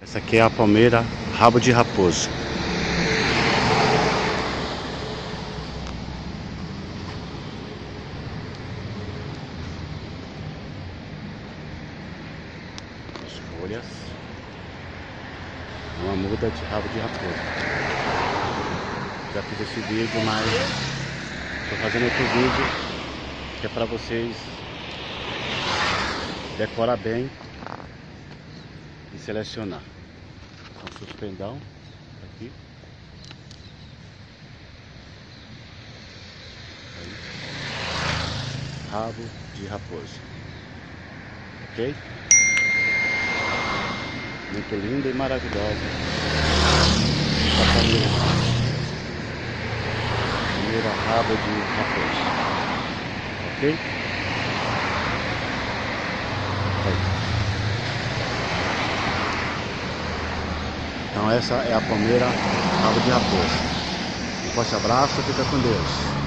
Essa aqui é a palmeira rabo de raposo. As folhas. Uma muda de rabo de raposo. Já fiz esse vídeo, mas estou fazendo outro vídeo que é para vocês decorar bem e selecionar. Um suspendão aqui. Aí. Rabo de raposo. Ok? Muito linda e maravilhosa. Essa palmeira rabo de raposo. Ok? Aí. Então essa é a palmeira rabo de raposo. Um forte abraço, fica com Deus.